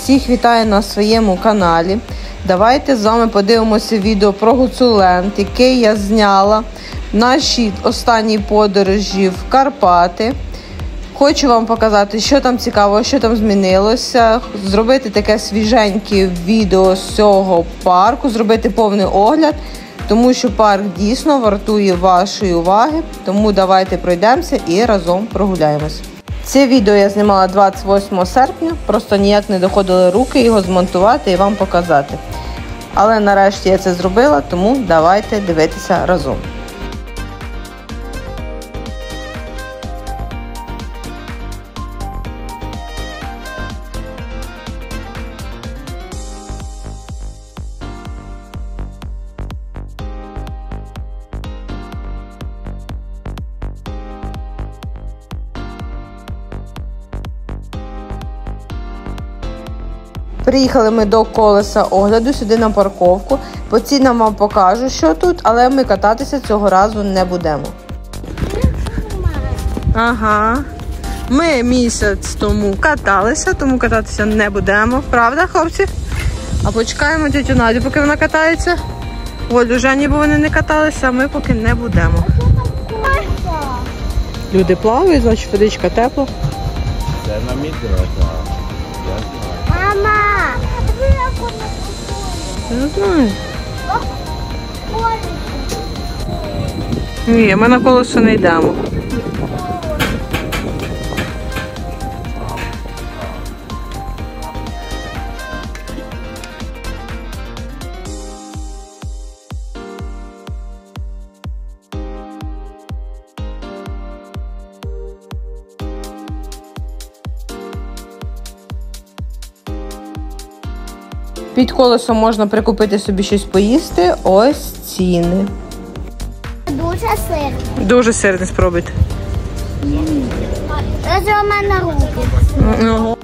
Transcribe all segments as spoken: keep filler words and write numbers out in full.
всіх вітаю на своєму каналі. Давайте з вами подивимося відео про Гуцуленд, яке я зняла в нашій останній подорожі в Карпати. Хочу вам показати, що там цікаво, що там змінилося, зробити таке свіженьке відео з цього парку, зробити повний огляд, тому що парк дійсно вартує вашої уваги, тому давайте пройдемося і разом прогуляємось. Це відео я знімала двадцять восьмого серпня, просто ніяк не доходили руки його змонтувати і вам показати. Але нарешті я це зробила, тому давайте дивитися разом. Приїхали ми до колеса огляду, сюди на парковку. По цінам вам покажу, що тут, але ми кататися цього разу не будемо. Ага. Ми місяць тому каталися, тому кататися не будемо. Правда, хлопці? А почекаємо тетю Надю, поки вона катається. Олю, Жені, бо вони не каталися, а ми поки не будемо. Люди плавають, значить водичка тепла. Це на мідро. Мама! Я не знаю. Ні, ми на колесо не йдемо. Під колесом можна прикупити собі щось поїсти. Ось ціни. Дуже сирний. Дуже сирний, спробуйте. Це у мене руки. Ого.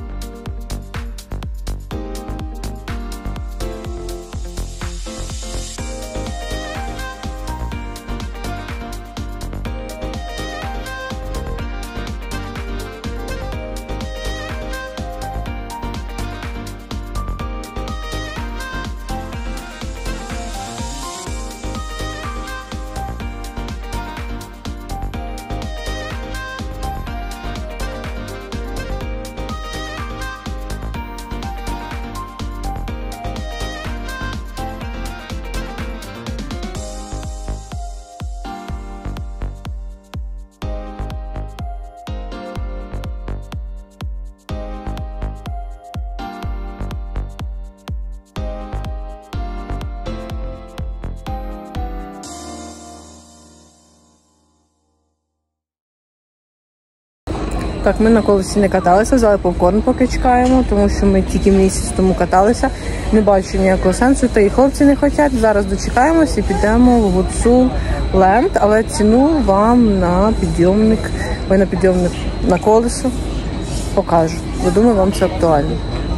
Так, ми на колесі не каталися, взяли попкорн, поки чекаємо, тому що ми тільки місяць тому каталися. Не бачу ніякого сенсу, та і хлопці не хочуть. Зараз дочекаємося і підемо в Гуцуленд, але ціну вам на підйомник, ой, на підйомник, на колесо покажу. Бо думаю, вам це актуально.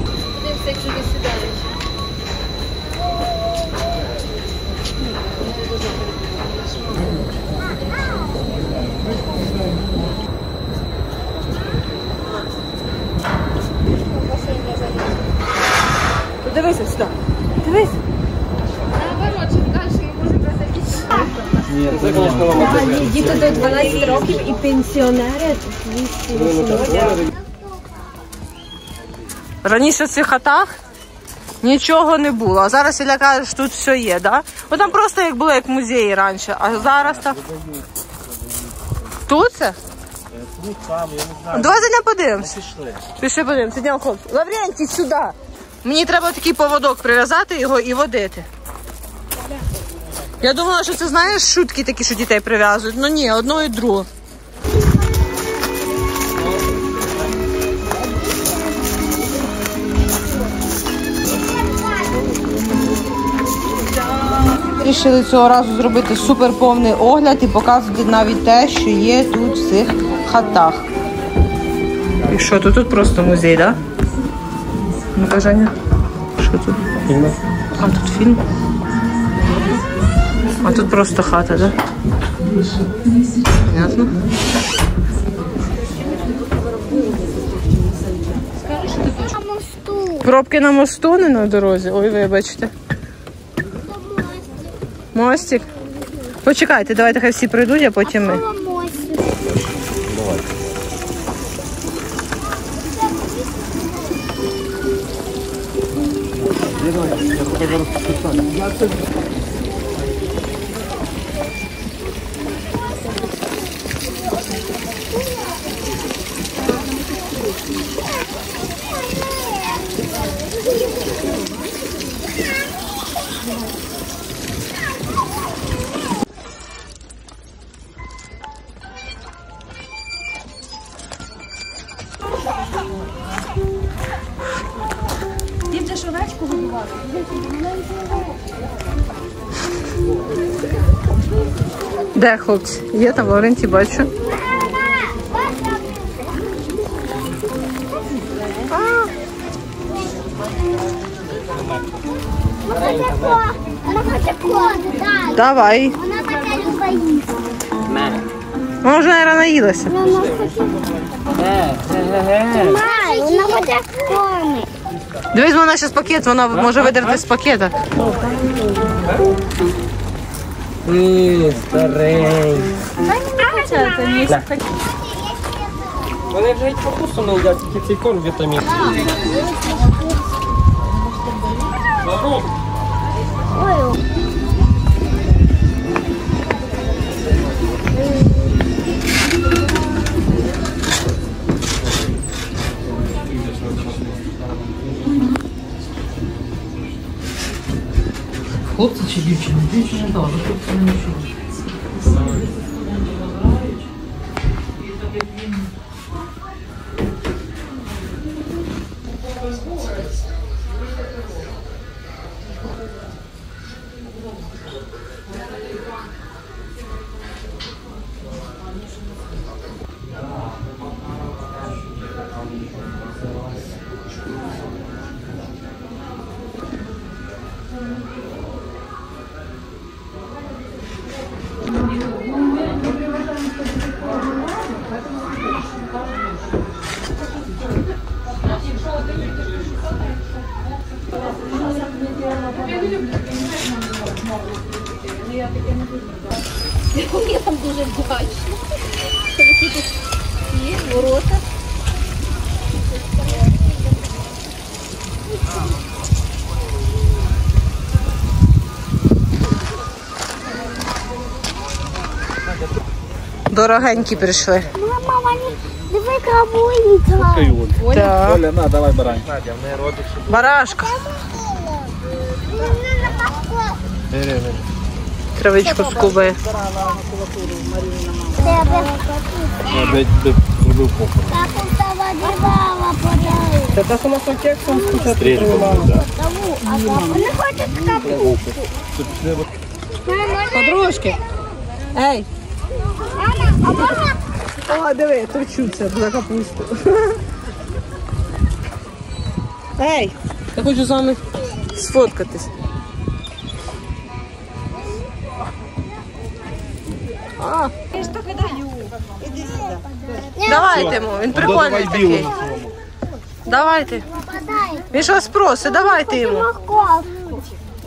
Дивися сюди. Дивись. Наоборот, чим далі ми можемо проходити. Ні, це, звісно, вам Діти до дванадцяти років і пенсіонери двісті вісімдесят. Раніше в цих хатах нічого не було, а зараз Ілля каже, що тут все є, да? Бо там просто як було, як в музеї раніше, а зараз там... Тут це? Тут там, я не знаю. Давай зайдемо подивимося. Пішли. Пішли подивимося, йдемо, хлопці. Лаврентій, сюди! Мені треба такий поводок прив'язати його і водити. Я думала, що це, знаєш, шутки такі, що дітей прив'язують. Ну ні, одно і друге. Рішили цього разу зробити суперповний огляд і показувати навіть те, що є тут в цих хатах. І що, тут, тут просто музей, так? Да? Ну-ка, Женя. Що тут? Фільм. А тут фільм. А тут просто хата, да? Понятно. На мосту. Пробки на мосту, не на дорозі. Ой, вибачте. Мостик. Почекайте, давайте хай всі прийдуть, а потім ми. Дівча овечку годувати. Де хлопці? Є там в Лавренті, бачу. Вона хоче коду, так. Давай. Вона така любить їсти. Вона вже, мабуть, наїлася. Вона хоче... Май, вона хоче корми. Дивись, вона ще з пакет, вона може видерти з пакета. Ні, старий. Вони вже й капусту не їдять, тільки цей корм вітамін. Ой. Хлопці чи дівчини? Дівчини, так, хлопці не нічого. Я там дуже вдячна. Такі тут є ворота. Дорогенькі прийшли. Мама, вони диви крабують. Так. Оля, на, давай барань. Надя, в неї родик, щоб... Барашка. Травичку скубає. Я би зробив похорон. Капуста водівала подали. Це та сама з кексом спочатку тримала. Тому, а вони хочуть капусту. Подружки. Ей. Мама, а можна? О, диви, торчуться за капусту. Ей, я хочу з вами сфоткатись. А. Я ж таки даю. Давайте йому, він прикольний такий. Давайте. Подай. Він ж вас просить, давайте йому. Морковку.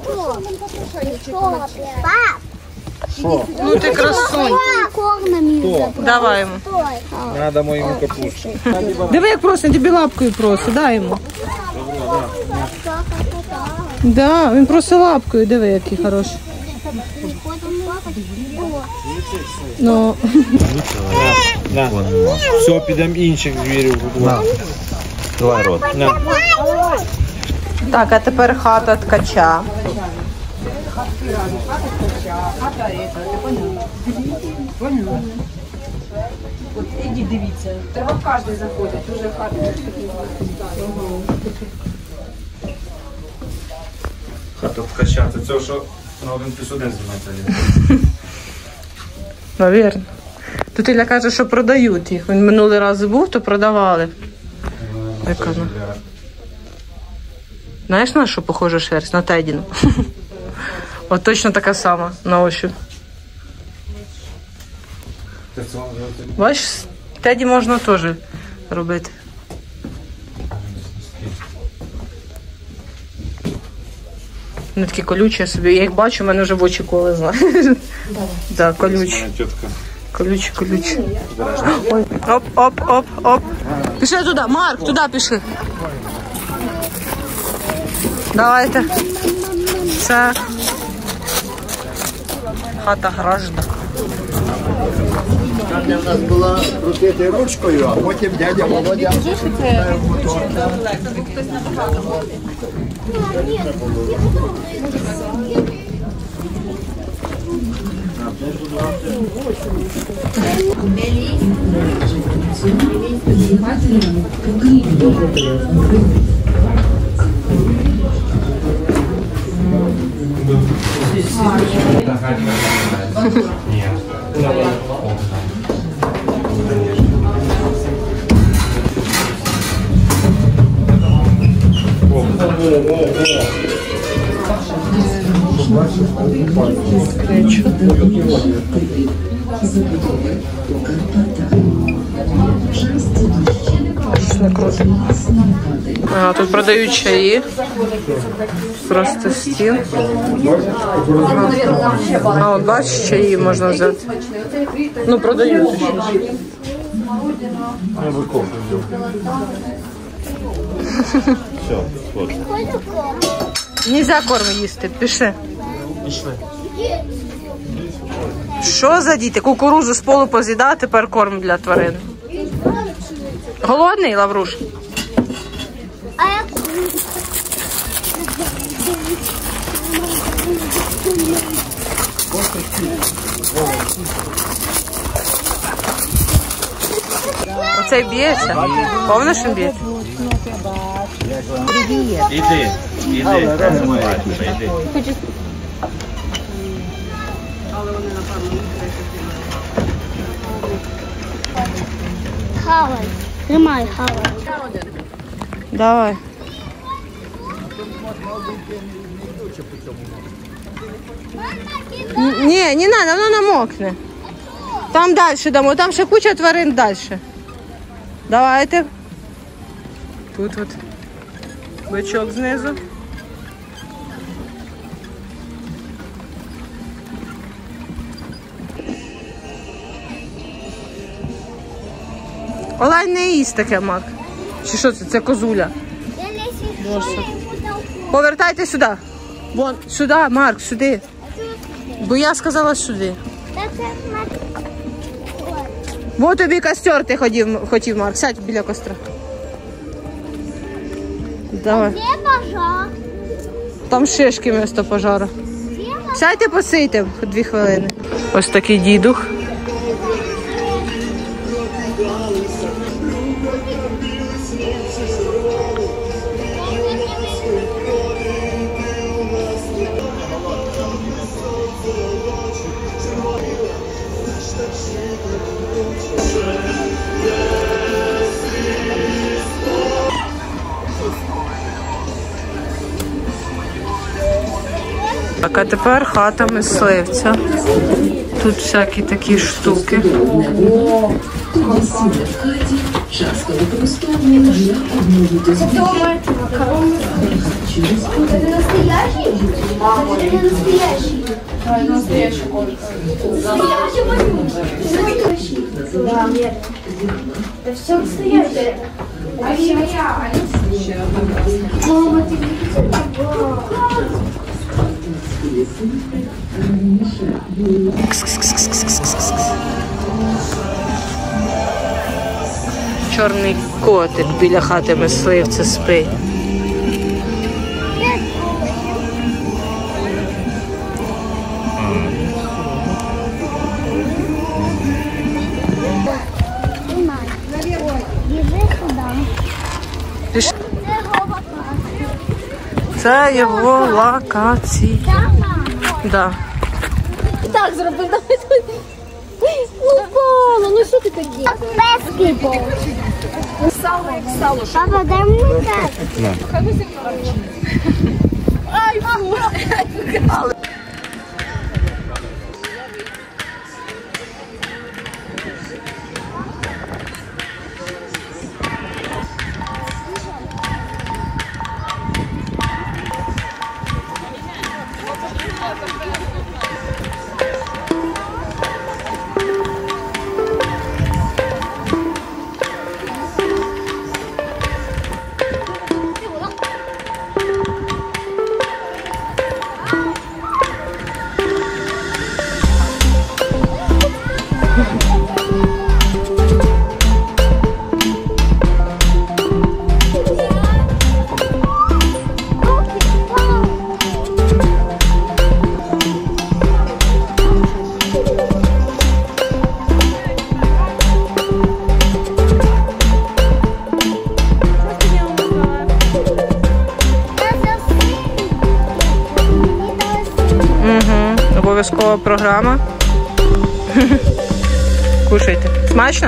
Що? Пап. Ну ти красунь. Кормами. Давай йому. Надо моєму капусту. Диви, як просить, тобі лапкою просить, дай йому. Да, він просить лапкою, диви, який хороший. Ну, На. Все, підемо інших звірів годувати. Давай рот. На. так, а тепер хата ткача. От ідіть, дивіться. Треба в кожний заходити. Дуже хату. Хату вкачати. Це що на один плюс один знімається. Навірно. Тут Ілля каже, що продають їх. Він минулий раз був, то продавали. Яка вона? Знаєш, на що похожа шерсть? На Тедіну. От точно така сама на ощупь. Бачиш, Теді можна теж робити. Вони такі колючі, я собі, я їх бачу, в мене вже в очі коли знаю. Так, колючі. Колючі, колючі. Ой. Оп, оп, оп, оп. Пішли туди, Марк, туди пішли. Давайте. Це хата граждан. Каже, в нас була крутити ручкою, а потім дядя Володя. А, тут продають чаї. Просто стіл. А от бачиш, чаї можна взяти. Ну, продають ще. Все, вот. Нельзя корм їсти, пішли. Що за діти? Кукурузу з полу поз'їдав, тепер корм для тварин. Голодний, Лавруш? А я... Оцей б'ється? Повно, що він б'ється? Іди, іди, іди. Хавай. Тримай, хавай. Давай. Н- Ні, не треба, воно намокне. Там далі дамо, там ще куча тварин далі. Давайте. Тут от бичок знизу. Олень не їсть таке, Мак. Чи що це? Це козуля. Я не сішу. Повертайте сюди. Вон, сюди, Марк, сюди. Бо я сказала сюди. Бо тобі костер ти хотів, хотів, Марк. Сядь біля костра. Давай. Де пожар? Там шишки вместо пожару. Сядьте, посийте дві хвилини. Ось такий дідух. Так, а тепер хата мисливця. Тут всякі такі штуки. Часто використовуємо для обновити звуки. Это настоящий? Это настоящий. Давай, настоящий кот. Настоящий Настоящий. Да, нет. Это все настоящее. А я, мама, ты Чорний котик біля хати мисливця спить. Піш- Це його локація. Да. так зробив. Упала, ну що ти такі? Пески. Сало, як сало. Папа, дай мені так. Ай, фу. обов'язкова програма. Кушайте. Смачно?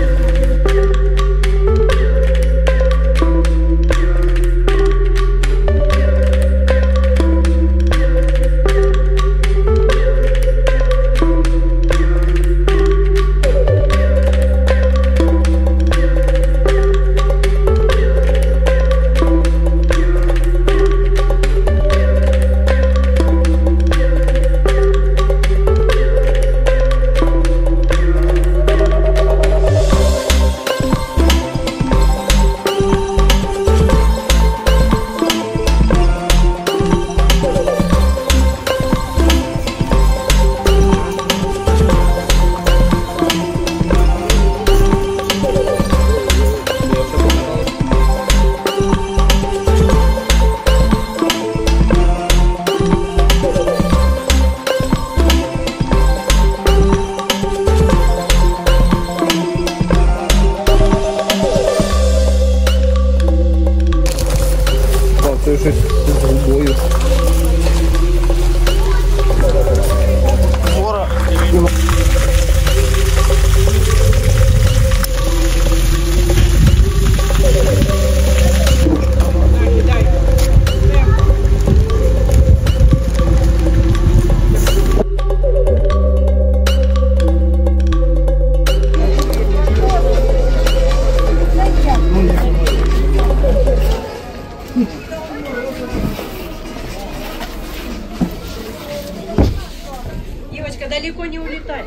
Це щось з губою. Девочка, далеко не улетай.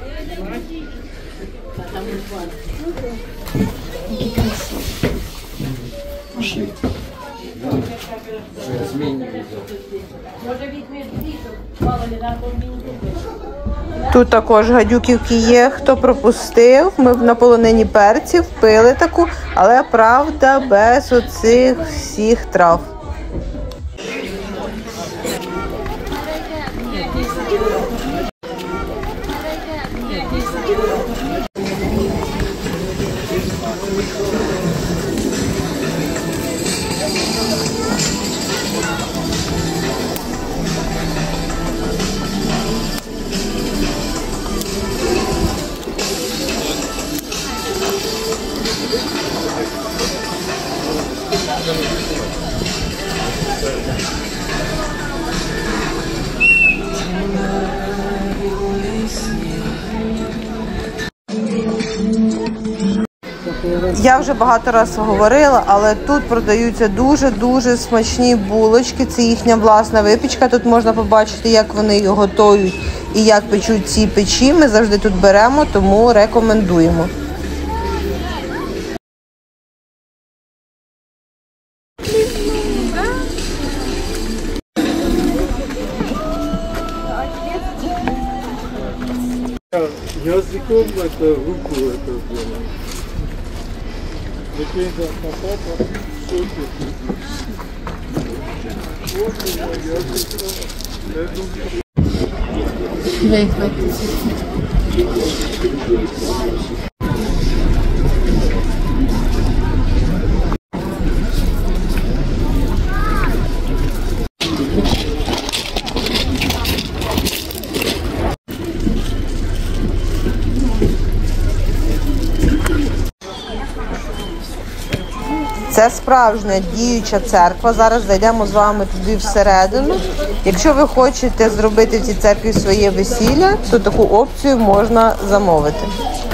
Тут також гадюківки є, хто пропустив. Ми на полонині перців пили таку, але правда без оцих всіх трав. Я вже багато разів говорила, але тут продаються дуже-дуже смачні булочки. Це їхня власна випічка. Тут можна побачити, як вони її готують і як печуть ці печі. Ми завжди тут беремо, тому рекомендуємо. Языком это руку это было. Выпрыгнул на папа, Це справжня діюча церква. Зараз зайдемо з вами туди всередину. Якщо ви хочете зробити в цій церкві своє весілля, то таку опцію можна замовити.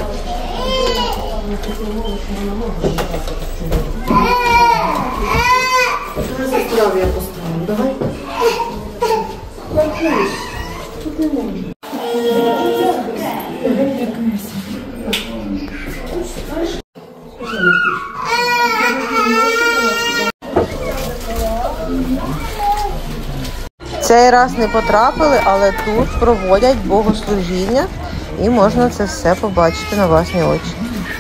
Цей раз не потрапили, але тут проводять богослужіння і можна це все побачити на власні очі.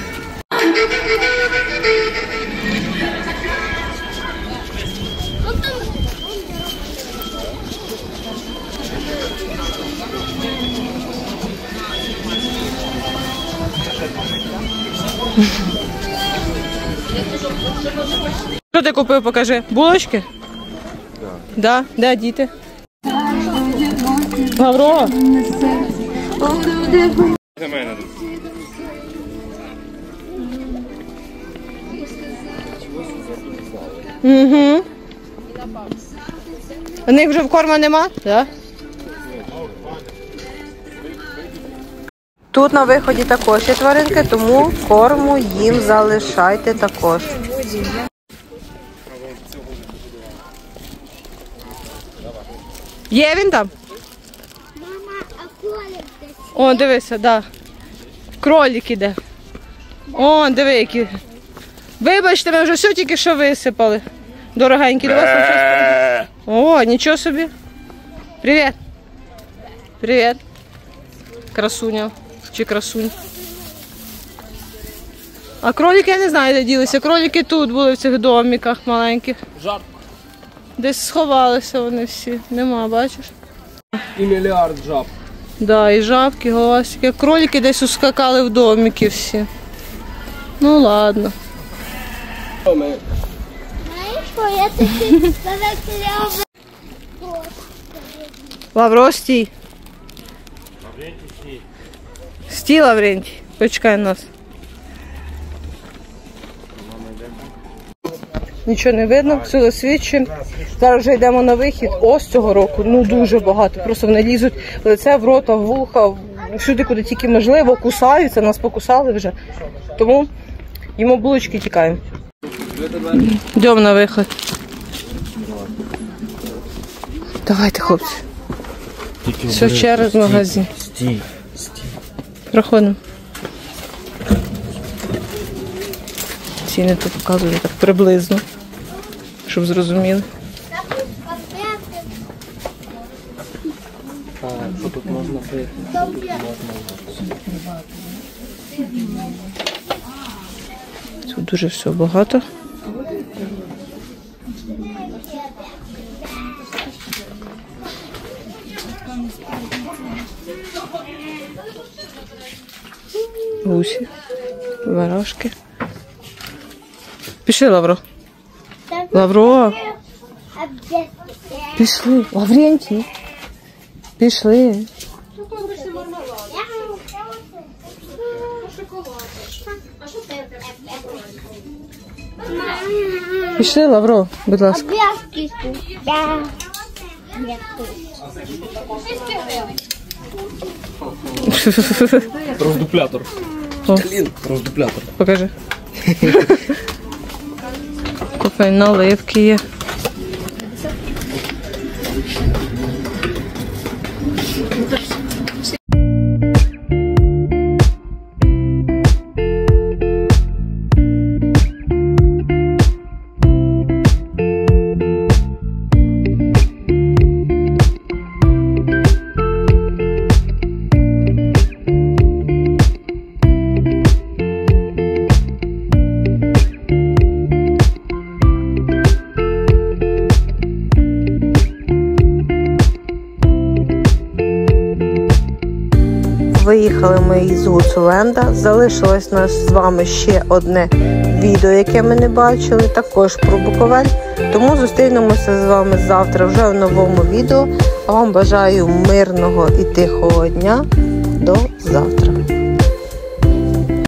Що ти купив, покажи? Булочки? Так. Да. Да? Де діти? Лавро. Угу. У них вже в корма нема? Так. Тут на виході також є тваринки, тому корму їм залишайте також. Є він там? Мама, а кролик десь? О, дивися, да. Кролик іде. О, диви, які. Вибачте, ми вже все тільки що висипали. Дорогенькі, до вас там щось. О, нічого собі. Привіт. Привіт. Красуня. Чи красунь. А кролики, я не знаю, де ділися. Кролики тут були в цих домиках маленьких. Жарко. Десь сховалися вони всі. Нема, бачиш? І мільярд жаб. Да, і жабки, голосики. Кролики десь ускакали в домики всі. Ну ладно. Знаєш, що я такий великий. Лавро, стій. Стій, Лаврентій. Почекай нас. Нічого не видно, все засвідчуємо. Зараз вже йдемо на вихід. Ось цього року, ну дуже багато. Просто вони лізуть в лице, в рота, в вуха, всюди, куди тільки можливо, кусаються, нас покусали вже. Тому їмо булочки, тікаємо. Йдемо на вихід. Давайте, хлопці. Все через магазин. Стій. Проходимо. Ціни тут показую так приблизно, щоб зрозуміли. Що тут можна пити? Тут дуже все багато. Гусі, варашки. Пішли, Лавро. Лавро. Пішли. Лаврентій. Пішли. Пішли, Лавро, будь ласка. Роздуплятор. О. Роздуплятор. Покажи. Кофе, наливки є. Виїхали ми із Гуцуленда, залишилось нас з вами ще одне відео, яке ми не бачили, також про Буковель. Тому зустрінемося з вами завтра вже в новому відео. А вам бажаю мирного і тихого дня. До завтра.